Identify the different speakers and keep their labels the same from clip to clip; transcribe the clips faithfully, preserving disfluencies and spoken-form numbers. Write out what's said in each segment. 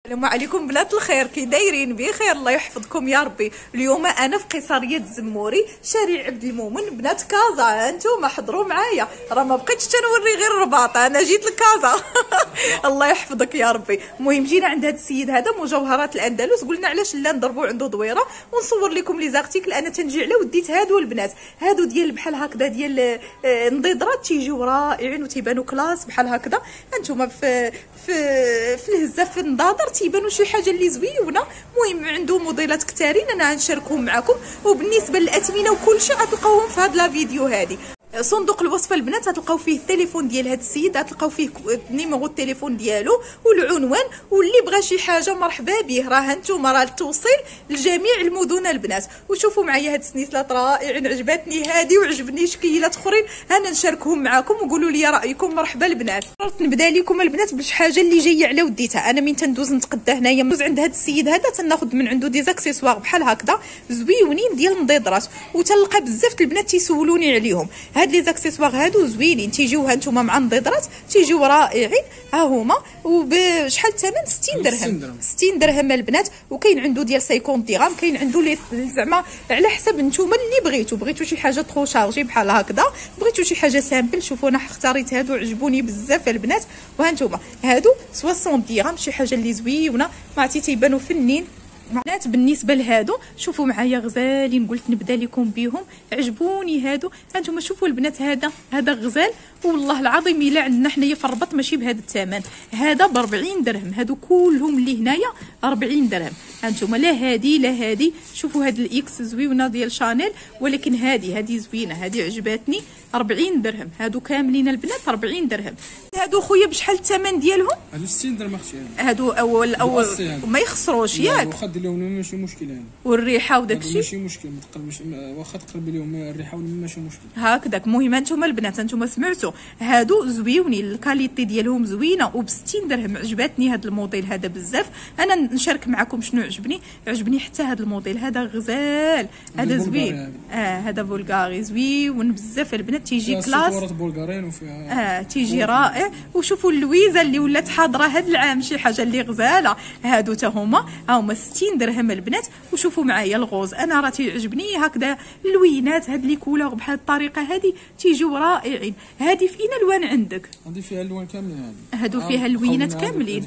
Speaker 1: السلام عليكم بنات الخير، كي دايرين؟ بخير الله يحفظكم يا ربي. اليوم انا في قيصريه الزموري شارع عبد المؤمن. بنات كازا انتم حضروا معايا، راه ما بقيتش تنوري غير الرباط، انا جيت لكازا. الله يحفظك يا ربي. المهم جينا عند هذا السيد هذا مجوهرات الاندلس، قلنا علاش لا نضربوا عنده دويره ونصور لكم لي زارتيكل. انا تنجي على وديت هادو البنات، هادو ديال بحال هكذا ديال نضيضرات تيجيو رائعين وتيبانوا كلاس بحال هكذا. انتم في في في الهزه في النضاضر تيبانوا شي حاجه اللي زويونه. المهم عنده موديلات كثارين انا غنشاركهم معكم، وبالنسبه للاثمنه وكل شيء غتلقاوهم في هاد لا فيديو هذه. صندوق الوصف البنات غتلقاو فيه التليفون ديال هذا السيد، غتلقاو فيه نيميرو التليفون ديالو والعنوان، واللي بغى شي حاجه مرحبا به. راه نتوما راه التوصيل لجميع المدن البنات. وشوفوا معايا هاد السنيسلات رائعين، عجبتني هادي وعجبني شكيلات اخرين، انا نشاركهم معكم وقولوا لي رايكم. مرحبا البنات. قلت نبدا لكم البنات بشي حاجه اللي جايه على وديتها. انا من تندوز نتقدى هنايا ندوز عند هاد السيد هذا تناخذ من عنده دي زاكسيسوار بحال هكذا زويونين ديال النضيضرات، وتلقى بزاف البنات تيسولوني عليهم. هاد لي زاكسيسوار هادو زوينين، تيجيو هانتوما مع النضيضرات تيجيو رائعين. ها هما وبشحال الثمن؟ ستين درهم. ستين درهم البنات. وكاين عنده ديال خمسين درهم، كاين عنده لي زعما على حسب نتوما اللي بغيتو. بغيتو شي حاجه ترو شارجي بحال هكذا، بغيتو شي حاجه سامبل. شوفوا انا اختاريت هادو عجبوني بزاف البنات. وهانتوما هادو ستين درهم، شي حاجه اللي زويونه ما عرفتي تيبانوا فنين بنات. بالنسبه لهادو شوفوا معايا غزالين، قلت نبدا لكم بهم، عجبوني هادو. هانتوما شوفوا البنات، هذا هذا غزال والله العظيم الا عندنا حنايا في الربط ماشي بهذا الثمن. هذا ب أربعين درهم، هادو كلهم اللي هنايا أربعين درهم. هانتوما لا هادي لا هادي. شوفوا هاد الاكس زويونه ديال شانيل، ولكن هادي هادي زوينه، هادي عجباتني. أربعين درهم هادو كاملين البنات، أربعين درهم. هادو خويا بشحال الثمن ديالهم؟
Speaker 2: هادو ستين درهم اختي.
Speaker 1: هادو اول اول ما يخسروش ياك؟
Speaker 2: واخا دير لهم ماشي مشكل يعني.
Speaker 1: والريحه وداك الشيء
Speaker 2: ماشي مشكل، ما تقلبش واخا تقلبي لهم الريحه ماشي مشكل
Speaker 1: هكذاك. المهم انتم البنات انتم سمعتوا هادو زويونين، الكاليتي ديالهم زوينه وب ستين درهم. عجباتني هذا الموديل هذا بزاف. انا نشارك معكم شنو عجبني. عجبني حتى هذا الموديل هذا غزال، هذا زوين. اه هذا بولغاري زوين بزاف البنات، تيجي كلاس
Speaker 2: بولغاريين وفيها
Speaker 1: اه تيجي رائع. وشوفوا اللويزه اللي ولات حاضره هذا العام، شي حاجه اللي غزاله. هادو حتى هما ها هما ستين درهم البنات. وشوفوا معايا الغوز، انا راه تيعجبني هكذا اللوينات، هاد لي كولور بهذه الطريقه هذه تيجيو رائعين. هذه فينا الوان عندك؟
Speaker 2: هذه فيها الوان كاملين، هذه
Speaker 1: هادو فيها اللوينات كاملين.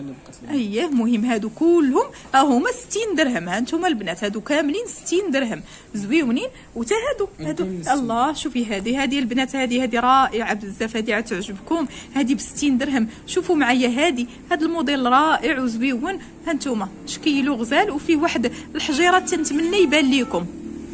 Speaker 1: اييه المهم هادو كلهم ها هما ستين درهم. ها انتم البنات هادو كاملين ستين درهم زويونين. وتا هادو هادو الله شوفي هذه هذه البنات، هذه هذه رائعه بزاف، هذه غتعجبكم. هذه ب ستين درهم. شوفوا معايا هذه هذا الموديل رائع وزويون. هانتوما شكيلو غزال وفيه واحد الحجيرات تنتمنى يبان لكم.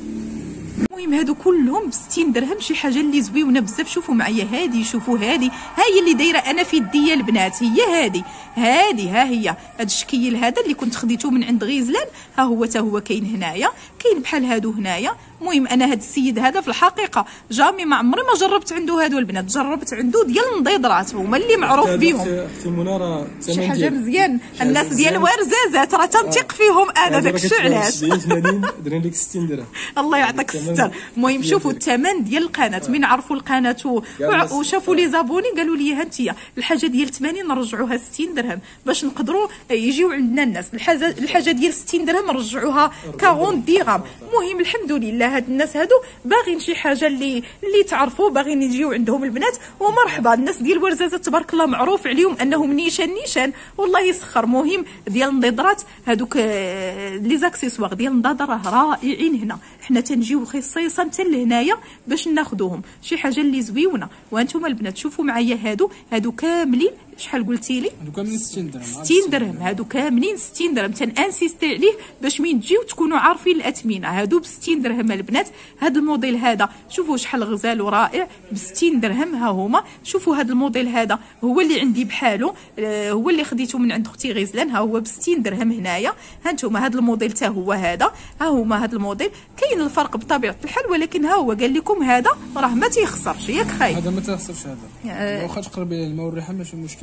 Speaker 1: المهم هادو كلهم ب ستين درهم، شي حاجه اللي زويونه بزاف. شوفوا معايا هذه، شوفوا هذه هاي اللي دايره انا في يديا البنات، هي هذه هذه ها هي. هذا الشكيل هذا اللي كنت خديته من عند غيزلان ها هو تا هو كاين هنايا، كاين بحال هادو هنايا. المهم انا هاد السيد هذا في الحقيقه جامي ما عمري ما جربت عنده هادو البنات، جربت عنده ديال النضيضرات هما اللي معروف بهم.
Speaker 2: اختي منى
Speaker 1: شي حاجه مزيان. الناس ديال ورزازات راه تنثق فيهم انا، داكشي علاش
Speaker 2: درنا لك ستين درهم.
Speaker 1: الله يعطيك الستر. المهم شوفوا الثمن ديال القناه، من عرفوا القناه وشافوا لي زابوني قالوا لي ها انت الحاجه ديال ثمانين نرجعوها ستين درهم باش نقدروا يجيو عندنا الناس. الحاجه الحاجه ديال ستين درهم نرجعوها أربعين درهم. المهم الحمد لله هاد الناس هادو باغيين شي حاجه اللي اللي تعرفوا، باغيين يجيو عندهم البنات. ومرحبا الناس ديال ورزازه تبارك الله معروف عليهم انهم نيشان نيشان والله يسخر. مهم ديال النضيضرات هادوك لي زاكسيسوار ديال النضاضر راه رائعين. هنا حنا تنجيو خصيصا حتى لهنايا باش ناخذوهم، شي حاجه اللي زويونه. وانتم البنات شوفوا معايا هادو هادو كاملين شحال قلتي لي؟
Speaker 2: هادو كاملين ستين درهم.
Speaker 1: ستين درهم هادو كاملين ستين درهم. تنانسيستي عليه باش مين تجيو تكونوا عارفين الاثمنه. هادو ب ستين درهم البنات. هاد الموديل هذا شوفوا شحال غزال ورائع ب ستين درهم. ها هما شوفوا هاد الموديل هذا هو اللي عندي بحاله، آه هو اللي خديته من عند اختي غزلان. ها هو ب ستين درهم هنايا. ها انتم هاد الموديل حتى هو هذا. ها هما هاد الموديل كاين الفرق بطبيعه الحال، ولكن ها هو قال لكم هذا راه ما تيخسرش ياك خاي.
Speaker 2: هذا ما تيخسرش هذا. واخا تقربي الماء والريحه ماشي مشكل.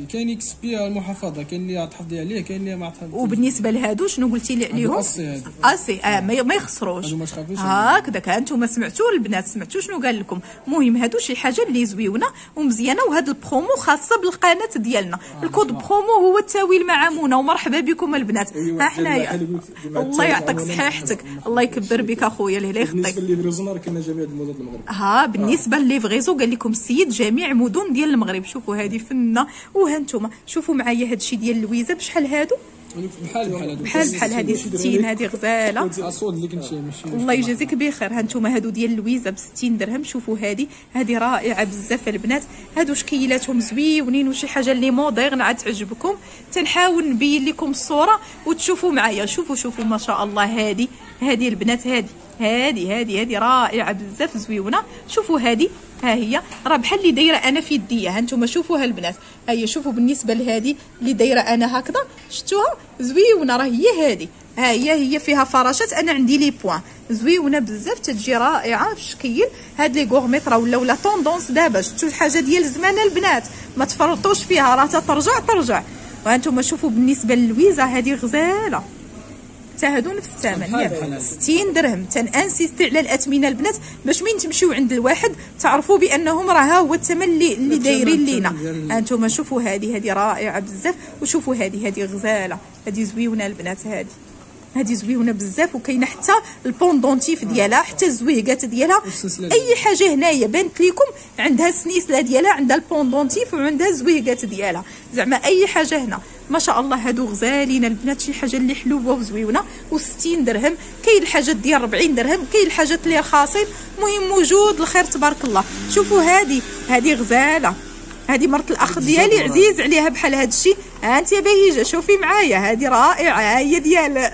Speaker 2: كاين اكس بي المحافظه، كاين اللي تحفظي عليه، كاين اللي ما تحفظيش.
Speaker 1: وبالنسبه لهادو شنو قلتي لي عليهم؟
Speaker 2: اسي هادو
Speaker 1: اسي اه ما ما يخسروش.
Speaker 2: هادو ما تخافيش
Speaker 1: هكذاك انتم سمعتوا البنات، سمعتوا شنو قال لكم. المهم هادو شي حاجه اللي زويونه ومزيانه، وهاد البرومو خاصه بالقناه ديالنا. آه الكود برومو هو التاويل مع منى، ومرحبا بكم البنات. ها حنايا الله يعطيك صحيحتك، الله يكبر بك اخويا اللي يخطيك.
Speaker 3: بالنسبه لليفريزون راه كاين جميع المدن المغرب.
Speaker 1: ها بالنسبه آه. لليفريزو قال لكم السيد جميع مدن ديال المغرب. شوفوا هذه فنه، وهانتوما شوفوا معايا هادشي ديال اللويزه بشحال هادو،
Speaker 2: بحال بحال هادو
Speaker 1: بحال بحال هذه ستين، هذه غزاله
Speaker 2: الصوت اللي كنت ماشي.
Speaker 1: الله يجازيك بخير. هانتوما هادو ديال اللويزه ب ستين درهم. شوفوا هذه هذه رائعه بزاف البنات، هادو شكيلاتهم زويونين وشي حاجه اللي موديرن عاد تعجبكم. تنحاول نبين لكم الصوره وتشوفوا معايا. شوفوا شوفوا ما شاء الله، هذه هذه البنات، هذه هذه هذه هذه رائعه بزاف زويونه. شوفوا هذه ها هي راه بحال اللي دايره انا في يديا. ها انتم شوفوا البنات، ها هي شوفوا بالنسبه لهذه اللي دايره انا هكذا، شفتوها زويونه، راه هي هذه، ها هي هي فيها فراشات، انا عندي لي بوين زويونه بزاف، تتجي رائعه في الشكل. هاد لي غورميط راه ولاو لا طوندونس دابا، شفتوا الحاجه ديال زمان البنات، ما تفرطوش فيها، راه ترجع ترجع. وهانتم شوفوا بالنسبه للويزه هذه غزاله، حتى هادو نفس الثمن ستين درهم. تنانسيستي على الاثمنه البنات باش مين تمشيو عند الواحد تعرفوا بانهم راه ها هو الثمن اللي اللي دايرين لينا. انتم شوفوا هذه هذه رائعه بزاف، وشوفوا هذه هذه غزاله، هذه زويونه البنات، هذه هذه زويونه بزاف. وكاينه حتى البوندونتيف ديالها، حتى الزويقات ديالها، اي حاجه هنايا بانت لكم عندها السنيسله ديالها، عندها البوندونتيف وعندها الزويقات ديالها، زعما اي حاجه هنا ما شاء الله. هادو غزالين البنات، شي حاجه اللي حلوه وزويونه، وستين درهم. كاين الحاجات ديال أربعين درهم، كاين الحاجات اللي رخاصين. المهم موجود الخير تبارك الله. شوفوا هذه هذه غزاله، هذه مرت الاخ ديالي عزيز عليها بحال هذا الشيء. ها انت يا بهيجه شوفي معايا، هذه رائعه، ها هي ديال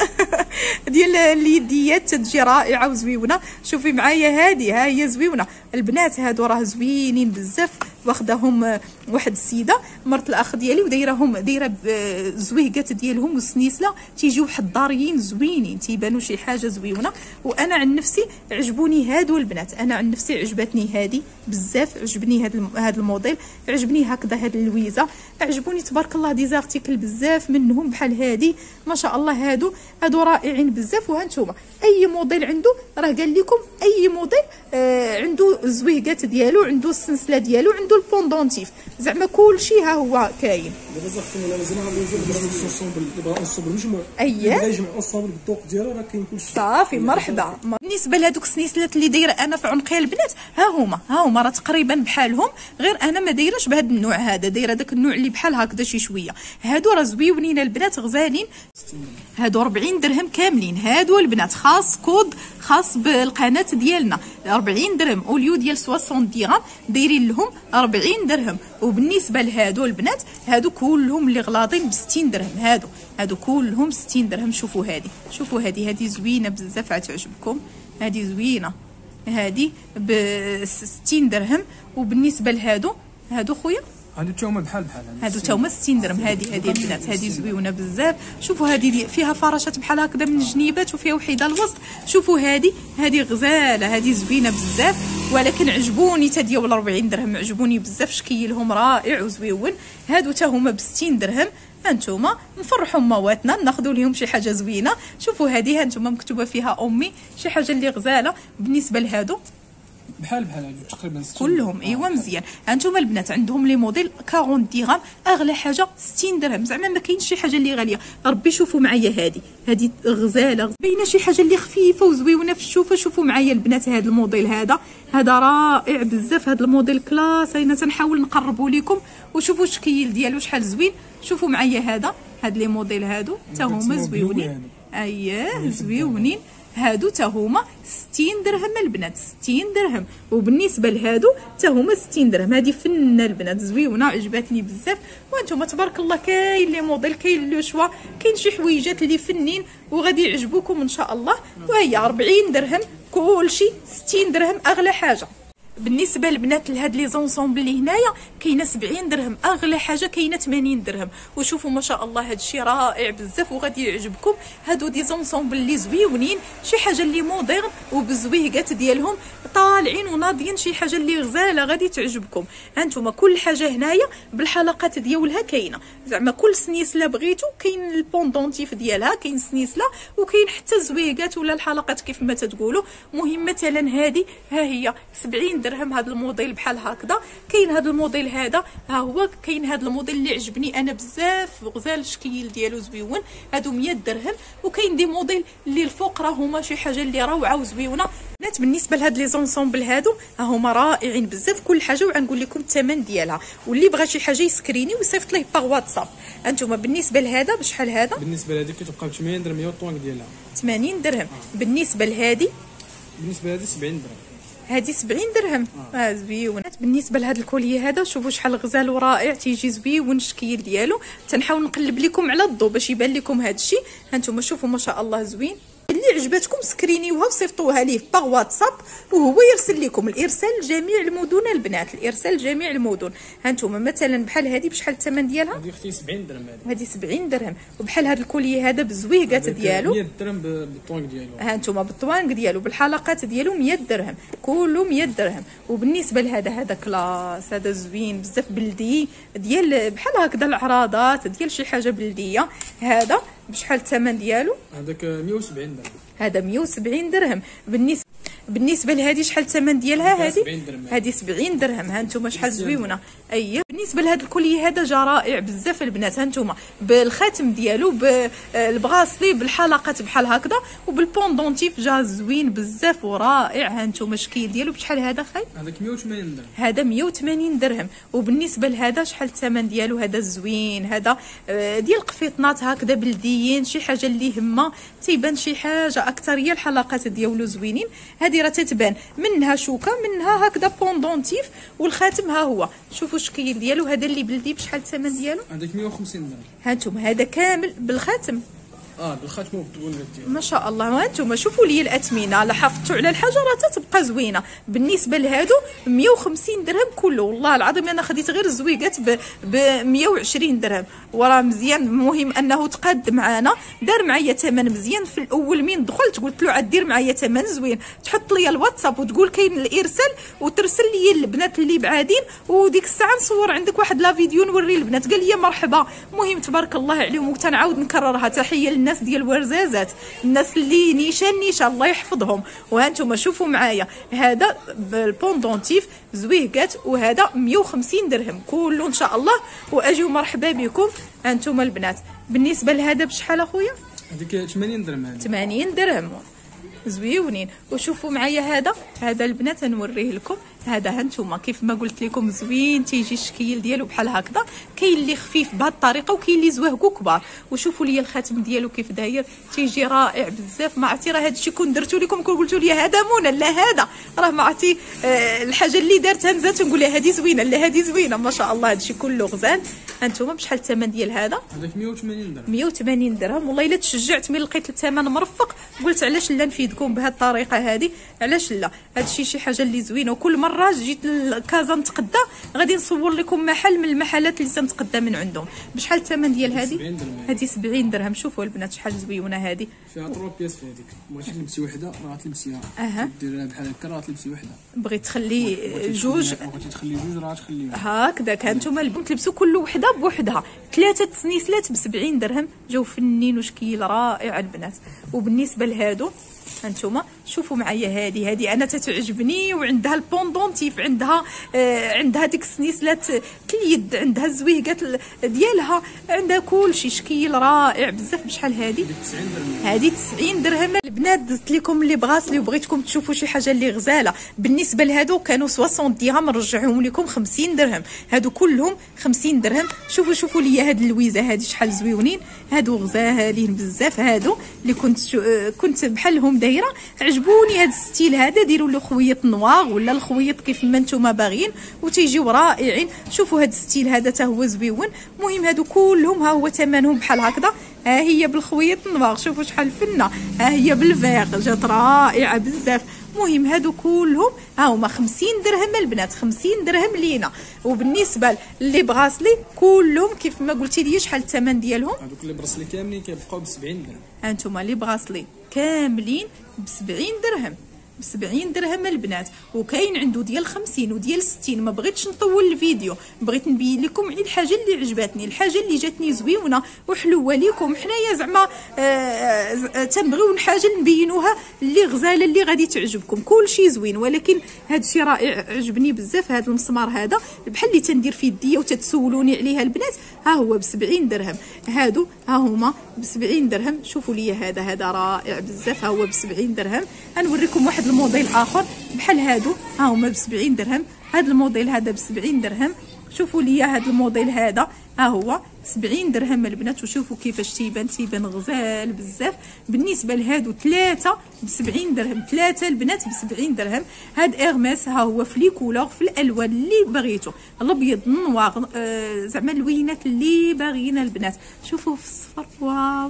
Speaker 1: ديال اليديات، تجي رائعه وزويونه. شوفي معايا هذه، ها هي زويونه البنات، هادو راه زوينين بزاف. واخداهم واحد السيده مرت الاخ ديالي، ودايرهم دايره الزويقات ديالهم والسنيسله، تيجيو حضاريين زوينين، تيبانوا شي حاجه زويونه. وانا عن نفسي عجبوني هادو البنات، انا عن نفسي عجبتني هذه بزاف، عجبني هذا هذا الموديل، عجبني هكذا هاد اللويزه، عجبوني تبارك الله دي زارتيكل بزاف منهم بحال هذه ما شاء الله. هادو هادو رائعين بزاف. وهانتوما اي موديل عنده راه قال لكم اي موديل آه عنده الزويقات ديالو، عنده السلسله ديالو، عنده البوندونتيف، زعما كلشي ها هو كاين.
Speaker 3: دابا زعما الا مزيان غنوجد دابا نصوصهم بغا نصوب المجموع،
Speaker 1: اييه
Speaker 3: بغا يجمع الصابر بالذوق ديالو، راه كاين كلشي
Speaker 1: صافي. مرحبا. بالنسبه لهذوك السنيسلات اللي دايره انا في عنقي البنات، ها هما ها هما راه تقريبا بحالهم، غير انا ما دايرهش بهذا النوع هذا، دايره داك النوع اللي بحال هكذا شي شويه. هادو راه زويونين البنات، غزالين. هادو أربعين درهم كاملين، هادو البنات خاص كود خاص بالقناه ديالنا، أربعين درهم اوليو ديال ستين درهم، دايرين لهم أربعين درهم. وبالنسبه لهادو البنات، هادو كلهم اللي غلاضين ب ستين درهم، هادو هادو كلهم ستين درهم. شوفوا هذه، شوفوا هذه هذه زوينه بزاف، عتعجبكم هذه زوينه، هذه ب ستين درهم. وبالنسبه لهادو هادو خويا
Speaker 2: هادو تا هما بحال بحال،
Speaker 1: هادو تا هما ستين درهم. هذه هذه البنات هذه زويونه بزاف. شوفوا هذه فيها فراشات بحال هكذا من الجنيبات، وفيها وحيده الوسط. شوفوا هذه هذه غزاله، هذه زوينه بزاف، ولكن عجبوني تا ديال أربعين درهم، عجبوني بزاف، شكيلهم رائع وزويون. هادو تا هما ب ستين درهم. هانتوما نفرحوا مواتنا، ناخذوا لهم شي حاجه زوينه. شوفوا هذه هانتوما مكتوبه فيها امي، شي حاجه اللي غزاله. بالنسبه لهادو
Speaker 2: بحال بحال هادو تقريبا
Speaker 1: كلهم. ايوا مزيان. هانتوما البنات عندهم لي موديل أربعين درهم، اغلى حاجه ستين درهم، زعما ما كاينش شي حاجه اللي غاليه. ربي شوفوا معايا هذه هذه غزاله، باينه شي حاجه اللي خفيفه وزويونه في الشوفه. شوفوا معايا البنات هذا الموديل هذا هذا رائع بزاف، هذا الموديل كلاس. انا تنحاول نقربوا لكم، وشوفوا الشكل ديالو شحال زوين. شوفوا معايا هذا هاد لي موديل هادو تا هما زويونين، اييه زويونين. هادو تا هما ستين درهم البنات، ستين درهم. وبالنسبه لهادو تا هما ستين درهم. هذه فنه البنات زويونه، عجبتني بزاف. وانتم تبارك الله كاين لي موديل، كاين لو شوا، كاين شي حويجات اللي فنين وغادي يعجبوكم ان شاء الله. وهي أربعين درهم كلشي، ستين درهم اغلى حاجه. بالنسبه للبنات لهاد لي زونسومبل اللي هنايا كاينه سبعين درهم، اغلى حاجه كاينه ثمانين درهم. وشوفوا ما شاء الله هاد الشيء رائع بزاف وغادي يعجبكم. هادو دي زونسومبل اللي زويونين، شي حاجه اللي موديرن وبزويهات ديالهم طالعين وناضيين، شي حاجه اللي غزاله غادي تعجبكم. هانتوما كل حاجه هنايا بالحلقات ديالها كاينه، زعما كل سنيسله بغيتو كاين البوندونتيف ديالها، كاين سنيسله وكاين حتى الزويقات ولا الحلقات كيف ما تتقولوا. مهم مثلا هذه ها هي سبعين درهم، هذا الموديل بحال هكذا. كاين هذا الموديل هذا ها هو، كاين هذا الموديل اللي عجبني انا بزاف غزال، الشكل ديالو زويون، هادو مية درهم. وكاين دي موديل اللي الفوق راه هما شي حاجه اللي روعه وزويونه. بنات بالنسبه لهاد لي زونسومبل هادو ها هما رائعين بزاف كل حاجه، وغنقول لكم الثمن ديالها، واللي بغى شي حاجه يسكريني ويصيفط ليه باغ واتساب. انتما بالنسبه لهذا بشحال هذا؟
Speaker 2: بالنسبه لهذه كتبقى ب ثمانين درهم هي الطوانك ديالها
Speaker 1: ثمانين درهم. بالنسبه لهذه
Speaker 2: بالنسبه لهذه سبعين درهم،
Speaker 1: هذه سبعين درهم. اه زويون. بالنسبه لهذا الكوليه هذا شوفوا شحال غزال ورائع، تيجي زويون الشكل ديالو. تنحاول نقلب لكم على الضو باش يبان لكم هذا الشيء. هانتوما شوفوا ما شاء الله زوين. اللي عجبتكم سكرينيوها وصيفطوها ليه باغ واتساب وهو يرسل لكم. الارسال لجميع المدن البنات، الارسال لجميع المدن. هانتوما مثلا بحال هذه بشحال الثمن ديالها؟
Speaker 2: هذه اختي سبعين درهم. هذه
Speaker 1: هذه سبعين درهم. وبحال هذا الكوليه هذا بالزويقات ديالو
Speaker 2: مية درهم بالطوانك ديالو.
Speaker 1: هانتوما بالطوانك ديالو بالحلقات ديالو مية درهم، كله مية درهم. وبالنسبه لهذا هذا كلاس، هذا زوين بزاف بلدي ديال بحال هكذا العراضات ديال شي حاجه بلديه. هذا بشحال الثمن ديالو؟
Speaker 2: هذاك مية وسبعين درهم.
Speaker 1: هذا مية وسبعين درهم. بالنسبه بالنسبه لهذه شحال الثمن ديالها؟ هذه هذه سبعين درهم. ها انتم شحال زويونه. اييه. بالنسبه لهذا الكوليه هذا جا رائع بزاف البنات. ها انتم بالخاتم ديالو بالبغاسلي بالحلقات بحال هكذا وبالبوندونتيف جا زوين بزاف ورائع. ها انتم الشكل ديالو بشحال هذا خاي؟
Speaker 2: هذاك مية وثمانين درهم.
Speaker 1: هذا مية وثمانين درهم. وبالنسبه لهذا شحال الثمن ديالو؟ هذا زوين، هذا ديال القفيطنات هكذا بلديين، شي حاجه اللي هما تيبان شي حاجه اكثر. هي الحلقات ديالو زوينين. هذه راه تتبان منها شوكه منها هكذا بوندونتيف، والخاتم ها هو. شوفوا الشكل ديالو. هذا اللي بلدي بشحال الثمن ديالو؟
Speaker 2: هذاك مية وخمسين درهم.
Speaker 1: هانتوما هذا كامل بالخاتم.
Speaker 2: اه بالخاتم وبالطوانك ديالو
Speaker 1: ما شاء الله. وانتم شوفوا لي الاثمنه، لا حافظتوا على الحاجه راه تتبقى زوينه. بالنسبه لهادو مية وخمسين درهم كله. والله العظيم انا خديت غير الزويقات ب مية وعشرين درهم، وراه مزيان. المهم انه تقاد معانا، دار معايا ثمن مزيان. في الاول من دخلت قلت له عاد دير معايا ثمن زوين، تحط لي الواتساب وتقول كاين الارسال وترسل لي البنات اللي بعادين، وديك الساعه نصور عندك واحد لا فيديو نوري البنات. قال لي مرحبا. المهم تبارك الله عليهم. وتنعاود نكررها تحيه الناس ديال ورزازات، الناس اللي نيشان نيشان الله يحفظهم. وهانتوما شوفوا معايا هذا بالبوندونتيف زويقات، وهذا مية وخمسين درهم كله ان شاء الله. واجيو مرحبا بكم هانتوما البنات. بالنسبه لهذا بشحال اخويا؟
Speaker 2: هذيك ثمانين درهم. هذه
Speaker 1: ثمانين درهم زويونين. وشوفوا معايا هذا هذا البنات نوريه لكم. هذا هانتوما كيف ما قلت لكم زوين، تيجي الشكل ديالو بحال هكذا. كاين اللي خفيف بهذه الطريقه وكاين اللي زواهقو كبار. وشوفوا لي الخاتم ديالو كيف داير، تيجي رائع بزاف. ما عرفتي راه هذا الشيء كون درتو لكم كون قلتوا لي هذا منى لا هذا راه ما عرفتي. آه الحاجه اللي دارتها نزات نقول لها هذه زوينه لا هذه زوينه. ما شاء الله هذا الشيء كله غزال. هانتوما بشحال الثمن ديال هذا؟
Speaker 2: هذاك مية وثمانين درهم.
Speaker 1: مية وثمانين درهم. والله الا تشجعت ملي لقيت الثمن مرفق قلت علاش لا نفيدكم بهذه الطريقه هذه، علاش لا. هذا الشيء شي حاجه اللي زوينه. وكل مره جيت كازا نتقدى غادي نصور لكم محل من المحلات اللي تنتقدى من عندهم. بشحال الثمن ديال هذه؟ هذه سبعين درهم. شوفوا البنات شحال زويونه هذه.
Speaker 2: فيها ثلاث بياس في هذيك. بغيتي تلبسي وحده راه تلبسيها.
Speaker 1: اها
Speaker 2: ديريها بحال هكا راه تلبسي وحده.
Speaker 1: بغيت تخلي جوج
Speaker 2: بغيتي تخلي جوج راه تخليهم
Speaker 1: هكذاك. هانتوما البنات تلبسوا كل وحده بوحدها. ثلاثه سنيسلات ب سبعين درهم جاو فنين وشكل رائع البنات. وبالنسبه لهادو هانتوما شوفوا معايا هذه هذه انا تتعجبني. وعندها البوندونتيف، عندها آه عندها ديك السنيسلات اليد، عندها الزويقات ديالها، عندها كل شيء شكل رائع بزاف. بشحال هذه؟ هذه تسعين درهم. البنات دزت لكم اللي بغاسلي وبغيتكم تشوفوا شي حاجه اللي غزاله. بالنسبه لهادو كانوا ستين درهم نرجعهم لكم خمسين درهم. هادو كلهم خمسين درهم. شوفوا شوفوا لي هاد اللويزه هذه شحال زويونين. هادو غزالين بزاف. هادو اللي كنت كنت بحالهم دايره عجبوني. هاد الستيل هذا ديروا له خويط نواغ ولا الخويط كيف ما نتوما باغيين وتيجيو رائعين. شوفوا هاد الستيل هذا حتى هو زويون. المهم هادو كلهم ها هو ثمنهم بحال هكذا. ها هي بالخويط نواغ شوفوا شحال فنه. ها هي بالفيغ جات رائعه بزاف. مهم هادو كلهم ها هما خمسين درهم البنات، خمسين درهم لينا. وبالنسبه لي بغاسلي كلهم كيف ما قلتي لي شحال الثمن ديالهم؟
Speaker 2: هذوك لي براسلي كاملين كيبقاو ب سبعين درهم.
Speaker 1: هانتوما لي بغاسلي كاملين ب سبعين درهم، ب سبعين درهم البنات. وكاين عنده ديال خمسين وديال ستين. ما بغيتش نطول الفيديو، بغيت نبين لكم غير الحاجه اللي عجبتني، الحاجه اللي جاتني زويونه وحلوه ليكم حنايا زعما آه تنبغيو حاجه نبينوها اللي غزاله اللي غادي تعجبكم. كلشي زوين، ولكن هذا الشيء رائع عجبني بزاف. هذا المسمار هذا بحال اللي تندير في يديا وتتسولوني عليها البنات، ها هو ب سبعين درهم. هادو ها هما ب سبعين درهم. شوفوا لي هذا هذا رائع بزاف، ها هو ب سبعين درهم. غنوريكم واحد الموديل اخر بحال هادو، ها هما ب سبعين درهم. هذا الموديل هذا ب سبعين درهم. شوفوا لي هذا الموديل هذا ها هو سبعين درهم البنات. وشوفوا كيفاش تيبان، تيبان غزال بزاف. بالنسبه لهادو ثلاثه ب سبعين درهم، ثلاثه البنات ب سبعين درهم. هاد اغماس ها هو في لي كولور، في الالوان اللي بغيتو، الابيض النوار آه زعما اللوينات اللي باغيين البنات. شوفوا في الصفر، واو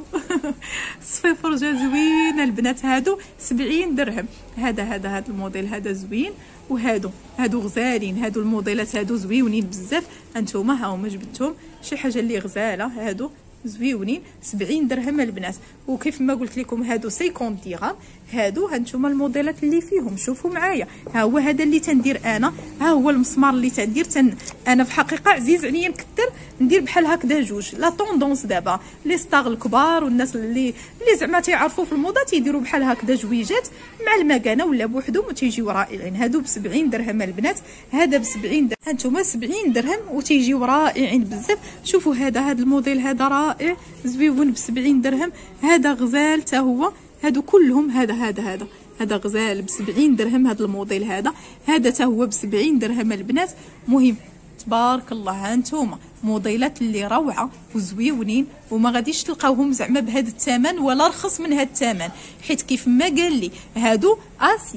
Speaker 1: الصفر فرجه زوينه البنات. هادو سبعين درهم. هذا هذا هذا الموديل هذا زوين، وهادو هادو غزالين. هادو الموديلات هادو زويونين بزاف. هانتوما ها هما جبدتهم شي حاجه اللي غزاله، هادو زويونين سبعين درهم البنات. وكيف ما قلت لكم هادو خمسين درهم. هادو هانتوما الموديلات اللي فيهم. شوفوا معايا، ها هو هذا اللي تندير انا، ها هو المسمار اللي تندير. تن انا في حقيقه عزيز عليا نكثر ندير بحال هكذا جوج. لا طوندونس دابا لي ستار الكبار والناس اللي اللي زعما تيعرفوا في الموضه تيديروا بحال هكذا جويجات مع المكانه ولا بوحدهم وتيجيو رائعين. هادو ب سبعين درهم البنات. هذا ب سبعين درهم. هانتوما سبعين درهم وتيجيو رائعين بزاف. شوفوا هذا هذا الموديل هذا رائع زويون ب سبعين درهم. هذا غزال حتى هو. هادو كلهم هذا هذا هذا هذا غزال ب سبعين درهم. هذا الموديل هذا هذا حتى هو ب سبعين درهم البنات. مهم تبارك الله. هانتوما موديلات اللي روعه وزويونين، وما غاديش تلقاوهم زعما بهذا الثمن ولا رخص من هذا الثمن، حيت كيف ما قال لي هادو اسي.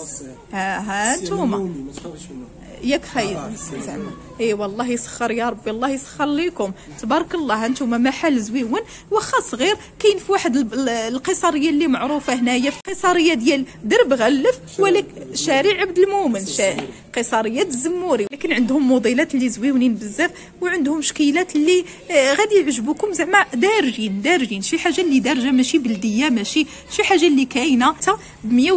Speaker 1: ها هانتوما ياك خايب زعما. اي والله يسخر يا ربي، الله يسخر ليكم تبارك الله. هانتوما محل زويون واخا صغير. كاين في واحد القيصريه اللي معروفه هنايا، في القيصريه ديال درب غلف، ولكن شارع عبد المؤمن، قيصريه الزموري. لكن عندهم موديلات اللي زويونين بزاف، وعندهم شكيلات اللي آه غادي يعجبوكم زعما دارجين دارجين شي حاجه اللي دارجه، ماشي بلديه، ماشي شي حاجه اللي كاينه. حتى ب مية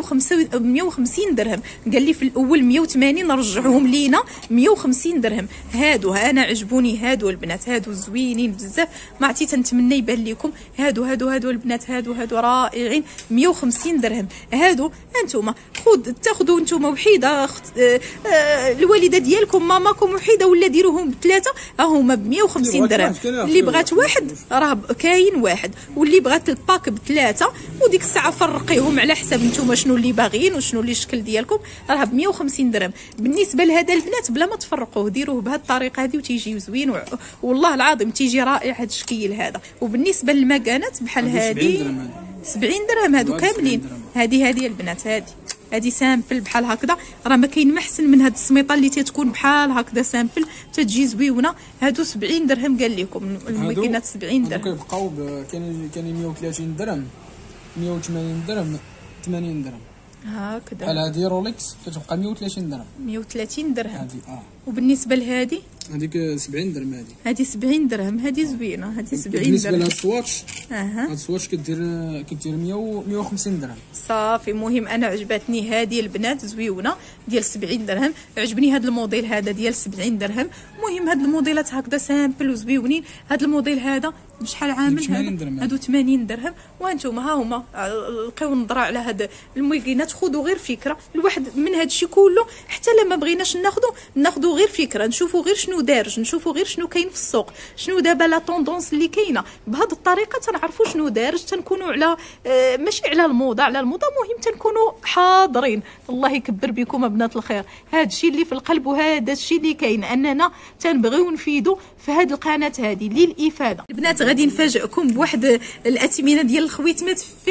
Speaker 1: وخمسين درهم. قال لي في الاول مية وثمانين، رجعوهم لينا مية وخمسين درهم. هادو انا عجبوني هادو البنات، هادو زوينين بزاف. ما عرفتي تنتمنى يبان لكم. هادو هادو هادو البنات، هادو هادو رائعين مية وخمسين درهم. هادو انتوما خذ تاخذوا انتوما وحيده، أخت... آه آه الوالده ديالكم ماماكم وحيده، ولا ديروهم بثلاثه، ها هما ب مية وخمسين درهم. اللي بغات واحد راه كاين واحد، واللي بغات الباك بثلاثه. وديك الساعه فرقيهم على حسب نتوما شنو اللي باغيين وشنو اللي الشكل ديالكم. راه ب مية وخمسين درهم. بالنسبه لهذا البنات بلا ما تفرقوه، ديروه بهذه الطريقه هذه وتيجي زوين، و... والله العظيم تيجي رائع هذا الشكل هذا. وبالنسبه للمكانات بحال هذه سبعين درهم. هادو كاملين. هذه هذه البنات، هذه هذه سامبل بحال هكذا. راه ما كاين ما احسن من هاد السميطه اللي تتكون بحال هكذا سامبل، تتجي زويونه. هادو سبعين درهم قال لكم الماكينات سبعين درهم.
Speaker 2: كيبقاو كاين كاين مية وثلاثين درهم، مية وثمانين درهم، ثمانين درهم
Speaker 1: هكذا.
Speaker 2: بحال هذه رولكس كتبقى مية وثلاثين درهم.
Speaker 1: مية وثلاثين درهم
Speaker 2: هذه. اه
Speaker 1: وبالنسبه لهذه
Speaker 2: هذيك سبعين درهم. هذه
Speaker 1: هذه سبعين درهم. هذه زوينه، هذه سبعين درهم.
Speaker 2: بالنسبه لهاد السواتش،
Speaker 1: اها
Speaker 2: هاد السواتش كدير كدير مية وخمسين درهم
Speaker 1: صافي. مهم انا عجبتني هذه البنات زويونه ديال سبعين درهم. عجبني هذا الموديل هذا ديال سبعين درهم. مهم هاد الموديلات هكذا سامبل وزويونين. هذا الموديل هذا بشحال عامل؟ هادو ثمانين درهم. وانتم ها هما لقيو نظره على هاد الماكينات. خذوا غير فكره الواحد من هاد الشيء كله، حتى لما بغيناش ناخذوا ناخذوا غير فكره، نشوفوا غير شنو دارج، نشوفوا غير شنو كاين في السوق، شنو دابا لا طوندونس اللي كاينه. بهذه الطريقه تنعرفوا شنو دارج، تنكونوا على آه ماشي على الموضه، على الموضه مهم تنكونوا حاضرين. الله يكبر بكم بنات الخير. هذا الشيء اللي في القلب وهذا الشيء اللي كاين، اننا تنبغيو نفيدوا في هذه القناه هذه للافاده. البنات غادي نفاجئكم بواحد الاثمنه ديال الخويتمات فن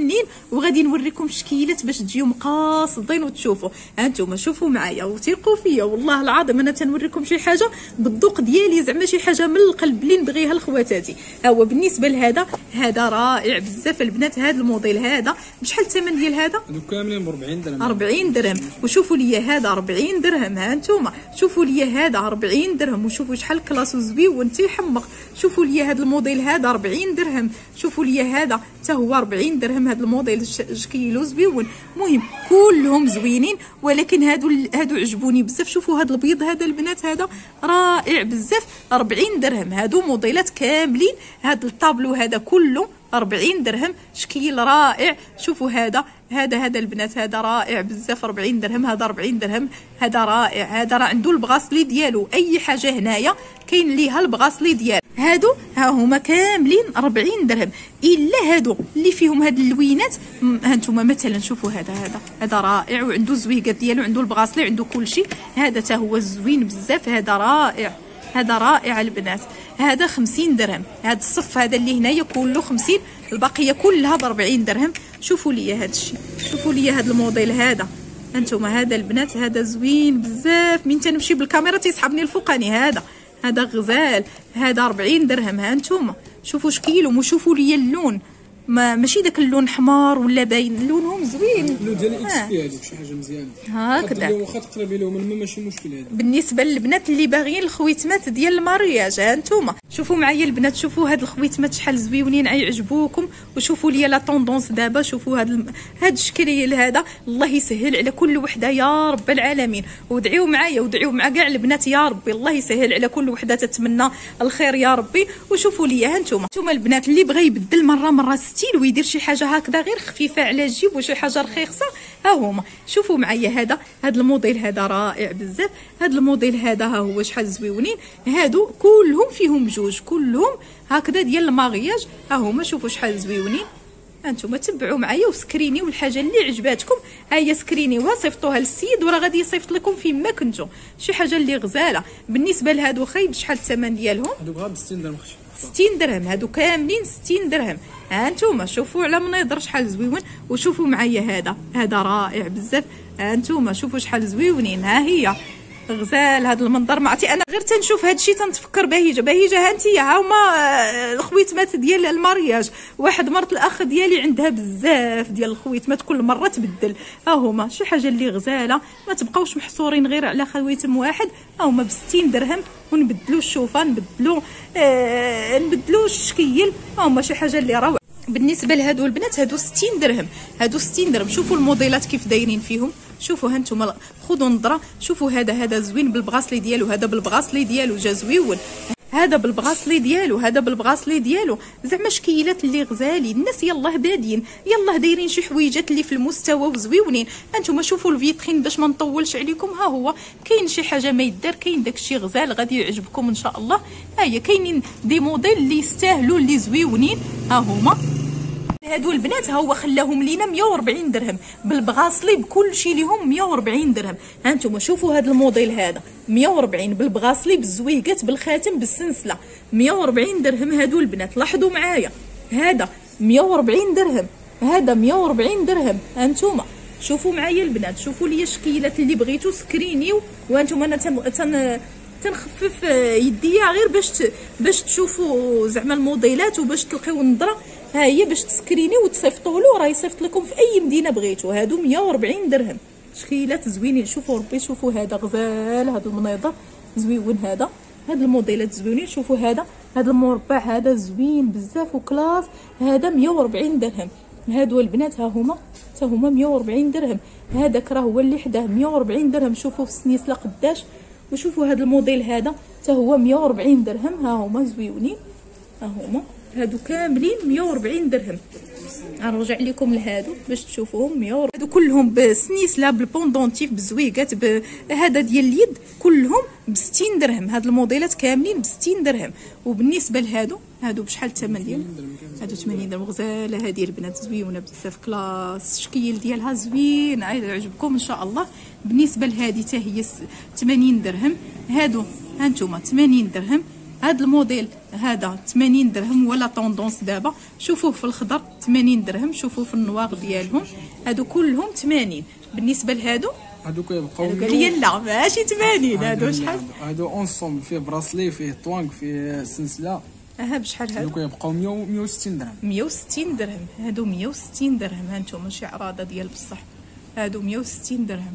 Speaker 1: كاملين، وغادي نوريكم شكيلات باش تجيو قاصدين وتشوفوا. ها انتم شوفوا معايا وثيقوا فيا، والله العظيم انا تنوريكم شي حاجه بالذوق ديالي، زعما شي حاجه من القلب اللي نبغيها لخواتاتي. ها هو بالنسبه لهذا، هذا رائع بزاف البنات. هذا الموديل هذا بشحال الثمن ديال هذا؟
Speaker 2: هادو كاملين ب أربعين درهم.
Speaker 1: أربعين درهم. وشوفوا لي هذا أربعين درهم. ها انتم شوفوا لي هذا أربعين درهم، وشوفوا شحال كلاس وزويون تيحمق. شوفوا لي هذا الموديل هذا أربعين درهم. شوفوا لي هذا حتى هو أربعين درهم. هذا الموديل شكيلو زويون. المهم كلهم زوينين، ولكن هادو هادو عجبوني بزاف. شوفوا هذا البيض هذا البنات، هذا رائع بزاف. أربعين درهم. هادو موديلات كاملين. هذا الطابلو هذا كله أربعين درهم، شكيل رائع. شوفوا هذا هذا هذا البنات، هذا رائع بزاف. أربعين درهم. هذا أربعين درهم. هذا رائع. هذا راه عنده البغاصلي ديالو، اي حاجه هنايا كاين ليها البغاصلي ديالو. هادو ها هما كاملين أربعين درهم، الا هادو اللي فيهم هاد اللوينات. ها انتم مثلا شوفوا هذا هذا هذا رائع، وعنده الزويقات ديالو، عنده البغاصلي، عنده كلشي. هذا حتى هو زوين بزاف. هذا رائع. هذا رائع البنات. هذا خمسين درهم. هذا الصف هذا اللي هنايا كله خمسين، البقيه كلها ب أربعين درهم. شوفوا لي هذا الشيء، شوفوا لي هذا الموديل هذا انتم. هذا البنات هذا زوين بزاف، من تنمشي بالكاميرا تيسحبني الفوقاني. هذا هذا غزال. هذا أربعين درهم. ها انتم شوفوا شكيلهم، وشوفوا لي اللون، ما ماشي داك اللون حمار ولا باين، لونهم زوين.
Speaker 2: اللون ديال اكس بي هذيك شي حاجه مزيانه
Speaker 1: هكذا.
Speaker 2: واخا تقربي لهم الماء ماشي مشكل هذا.
Speaker 1: بالنسبه للبنات اللي باغيين الخويتمات ديال المارياج، ها انتم شوفوا معايا البنات، شوفوا هاد الخويتمات شحال زويونين، يعجبوكم. وشوفوا لي لا طوندونس دابا، شوفوا هاد الم... هاد الشكل هذا. الله يسهل على كل وحده يا رب العالمين. ودعيو معايا ودعيو مع كاع البنات يا ربي، الله يسهل على كل وحده تتمنى الخير يا ربي. وشوفوا لي ها انتم انتم البنات اللي بغى يبدل مره مره ستيل ويدير شي حاجه هكذا غير خفيفه على الجيب وشي حاجه رخيصه، ها هما شوفوا معايا. هذا هذا الموديل هذا رائع بزاف. هذا الموديل هذا ها هو شحال زويونين. هادو كلهم فيهم بجوج، كلهم هكذا ديال الماغياج. ها هما شوفوا شحال زويونين. انتم تبعوا معايا وسكرينيو الحاجه اللي عجباتكم. ها هي سكرينيوها، صيفطوها للسيد وراه غادي يصيفط لكم فين ما كنتو شي حاجه اللي غزاله. بالنسبه لهادو خايب شحال الثمن ديالهم؟
Speaker 2: هادو بغا ب ستين درهم.
Speaker 1: ستين درهم. هادو كاملين ستين درهم. ها انتم شوفوا على مناظر شحال زويون. وشوفوا معايا هذا هذا رائع بزاف. ها انتم شوفوا شحال زويونين. ها هي غزال. هذا المنظر ما عرفتي انا غير تنشوف هذا الشيء تنتفكر بهيجه. بهيجه ها انتيا ها هما الخويتمات ديال المارياج. واحد مرت الاخ ديالي عندها بزاف ديال الخويتمات، كل مره تبدل. ها هما شي حاجه اللي غزاله، ما تبقاوش محصورين غير على خويتم واحد. ها هما ب ستين درهم، ونبدلوا الشوفه، نبدلوا آه نبدلوا الشكيل. ها هما شي حاجه اللي روعه. بالنسبه لهادو البنات هادو ستين درهم. هادو ستين درهم. شوفوا الموديلات كيف دايرين فيهم. شوفوا هانتوما خذوا نظره. شوفوا هذا هذا زوين بالبغاصلي ديالو، هذا بالبغاصلي ديالو جا زويون، هذا بالبغاصلي ديالو، هذا بالبغاصلي ديالو. زعما شكيلات اللي غزالين. الناس يلاه بادين، يلاه دايرين شي حويجات اللي في المستوى وزويونين. انتم شوفوا الفيترين باش ما نطولش عليكم. ها هو كاين شي حاجه ما يدار، كاين داكشي غزال غادي يعجبكم ان شاء الله. ها هي كاينين دي موديل اللي يستاهلوا اللي زويونين. ها هما هادو البنات، ها هو خلاهم لينا مية وأربعين درهم بالبغاصلي بكل شيء ليهم مية وأربعين درهم. ها انتم شوفوا هذا الموديل هذا مية وأربعين بالبغاصلي بالزويقات بالخاتم بالسلسله مية وأربعين درهم. هادو البنات لاحظوا معايا، هذا مية وأربعين درهم، هذا مية وأربعين درهم. ها انتم شوفوا معايا البنات، شوفوا لي الشكيلات اللي بغيتو سكرينيو. وانتم انا تن, تن تنخفف يديا غير باش باش تشوفوا زعما الموديلات وباش تلقيو النظره. ها هي باش تسكرينيو وتصيفطوا له، راه يصيفط لكم في اي مدينه بغيتو. هادو مية وأربعين درهم، شكيلات زوينين. شوفوا ربي، شوفوا هذا غزال، هذا المناظر زويون، هذا هاد الموديلات زوينين. شوفوا هذا هذا المربع هذا زوين بزاف وكلاس. هذا مية وأربعين درهم. هادو البنات ها هما حتى هما مية وأربعين درهم. هذاك راه هو اللي حداه مية وأربعين درهم. شوفوا في السنيسله قداش. وشوفوا هذا الموديل هذا حتى هو مية وأربعين درهم. ها هما زويونين، ها هما هادو كاملين مية وأربعين درهم. غنرجع لكم لهادو باش تشوفوهم. مية وأربعين هادو كلهم بسنيسله بالبوندونتيف بالزويقات هذا ديال اليد، كلهم ب ستين درهم. هاد الموديلات كاملين ب ستين درهم. وبالنسبه لهادو هادو بشحال الثمن ديالهم؟ هادو ثمانين درهم. غزاله هذه البنات زويونه بزاف كلاس، الشكيل ديالها زوين عجبكم ان شاء الله. بالنسبه لهذه حتى هي ثمانين درهم. هادو هانتوما ثمانين درهم. هذا الموديل هذا ثمانين درهم ولا طوندونس دابا. شوفوه في الخضر ثمانين درهم، شوفوه في النواغ ديالهم هادو كلهم ثمانين. بالنسبه لهادو
Speaker 2: هادو كيبقاو
Speaker 1: قال لي لا ماشي ثمانين. هادو شحال؟
Speaker 2: هادو اونسومبل فيه براسلي فيه طوانك فيه سلسله.
Speaker 1: اها بشحال هادو؟
Speaker 2: هادو كيبقاو مية وستين درهم.
Speaker 1: مية وستين درهم. هادو مية وستين درهم. ها نتوما شي عراضه ديال بصح. هادو مية وستين درهم.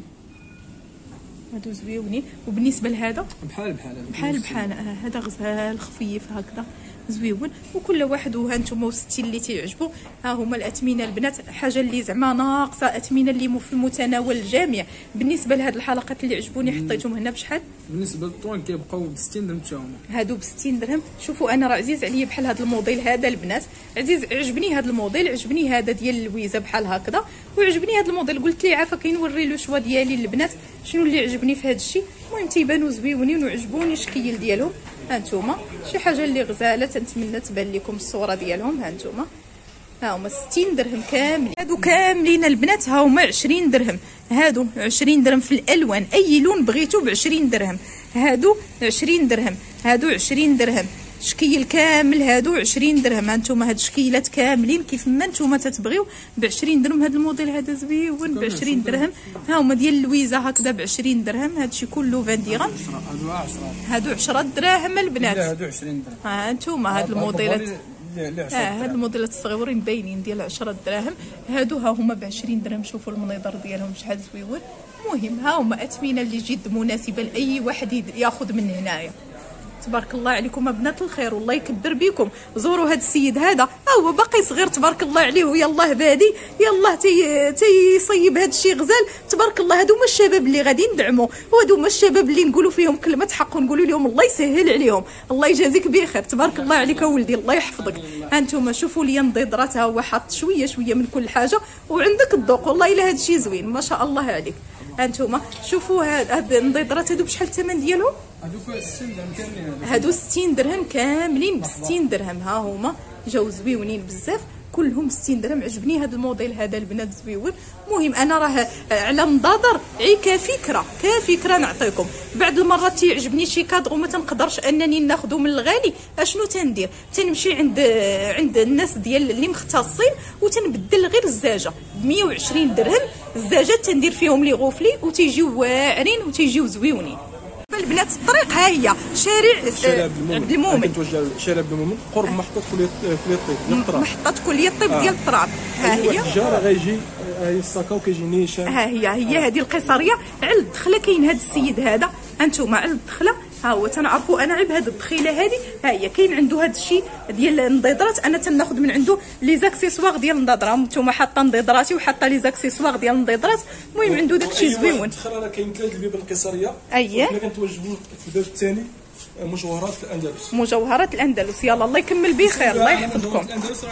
Speaker 1: هادو زويونين. وبالنسبه لهذا
Speaker 2: بحال بحال
Speaker 1: بحال بحال آه هذا غزال خفيف هكذا زويون. وكل واحد وها نتوما وستين اللي تيعجبو. ها هما الاثمنه البنات، حاجه اللي زعما ناقصه، اثمنه اللي في المتناول الجميع. بالنسبه لهاد الحلقات اللي عجبوني حطيتهم هنا بشحال؟
Speaker 2: بالنسبه للطوان كيبقاو ب ستين درهم حتى هما.
Speaker 1: هادو ب ستين درهم. شوفوا انا راه عزيز عليا بحال هذا الموديل هذا البنات، عزيز عجبني هذا الموديل، عجبني هذا ديال اللويزه بحال هكذا، وعجبني هذا الموديل. قلت لي عافاك كنوري لو شوا ديالي البنات شنو اللي عجبني في هذا الشيء. المهم تيبانوا زويونين وعجبوني الشكل ديالهم. ها نتوما شي حاجه اللي غزاله، تنتمنى تبان لكم الصوره ديالهم. ها نتوما ها هما ستين درهم كاملين. هادو كاملين البنات ها هما عشرين درهم. هادو عشرين درهم في الالوان، اي لون بغيتو ب عشرين درهم. هادو عشرين درهم، هادو عشرين درهم، شكيل كامل هادو عشرين درهم. ها نتوما هاد الشكيلات كاملين كيف ما نتوما تتبغيو ب عشرين درهم. هاد الموديل هذا زويون ب عشرين درهم. ها هما ديال اللويزه هكذا ب عشرين درهم. هادشي كله عشرين درهم.
Speaker 2: هادو عشرة
Speaker 1: هادو عشرة دراهم البنات.
Speaker 2: لا هادو عشرين درهم.
Speaker 1: ها نتوما هاد الموديلات
Speaker 2: اه
Speaker 1: هاد الموديلات الصغيورين باينين ديال عشرة دراهم. هادو ها هما ب عشرين درهم. شوفوا المنظر ديالهم شحال زويون. المهم ها هما اثمنه اللي جد مناسبه لاي واحد ياخذ من هنايا. تبارك الله عليكم بنات الخير، والله يكبر بكم. زوروا هذا السيد هذا، هو باقي صغير تبارك الله عليه، ويلاه بادي يلاه تي تيصيب هذا الشيء غزال تبارك الله. هادو هما الشباب اللي غادي ندعموا، وهادو هما الشباب اللي نقولوا فيهم كلمه حق ونقولوا لهم الله يسهل عليهم، الله يجازيك بخير. تبارك الله عليك ولدي، الله يحفظك. ها انتم شوفوا لي نضيضرات، ها هو حاط شويه شويه من كل حاجه، وعندك الذوق والله الا هذا الشيء زوين ما شاء الله عليك. ها انتم شوفوا هاد النضيضرات هادو بشحال الثمن ديالهم؟
Speaker 2: هادوك ستين درهم كاملين.
Speaker 1: هادو ستين درهم كاملين ب ستين درهم. ها هما جاو زويونين بزاف كلهم ستين درهم. عجبني هذا الموديل هذا البنات زويون. المهم انا راه على نضاضر عي كفكره كفكره نعطيكم. بعض المرات تيعجبني شي كادغ وما تنقدرش انني ناخذه من الغالي، اشنو تندير؟ تنمشي عند عند الناس ديال اللي مختصين وتنبدل غير الزاجه ب مية وعشرين درهم. الزاجات تندير فيهم لي غوفلي وتيجيو واعرين وتيجيو زويونين. البنات الطريق ها هي شارع عبد المؤمن.
Speaker 3: كنتوجه شارع عبد المؤمن قرب محطه كليه كليه الطب ديال الطراب.
Speaker 1: محطه كليه الطب ديال الطراب. ها هي
Speaker 3: الجاره غيجي هي الساكا وكيجي نيشان.
Speaker 1: ها هي هي هذه القيصريه. على الدخله كاين هذا السيد هذا. انتم على الدخله ها هو تنعرفوا انا عيب هذه الدخيله هذه. ها هي كاين عنده هذا الشيء ديال النضيضرات، انا تناخذ من عنده لي زاكسيسوار ديال النضيضره. نتوما حاطه نضيضراتي وحاطه لي زاكسيسوار ديال النضيضرات. المهم عنده داك الشيء زويون.
Speaker 3: الدخله راه كاين ثلاث البيبان القيصريه.
Speaker 1: اييه
Speaker 3: حنا كنتوجهوا في الباب الثاني مجوهرات الاندلس.
Speaker 1: مجوهرات الاندلس. يلا الله يكمل بخير الله يحفظكم.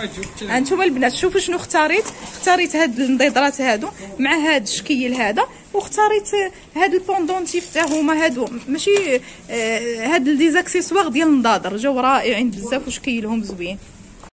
Speaker 1: انتم البنات شوفوا شنو اختاريت. اختاريت هاد النضيضرات هادو مع هاد الشكيل هذا، واختاريت هاد البوندونتيف تاع هما هادو ماشي آه هاد لي زاكسيسوار ديال النضاضر. جاو رائعين بزاف وشكيلهم زوين.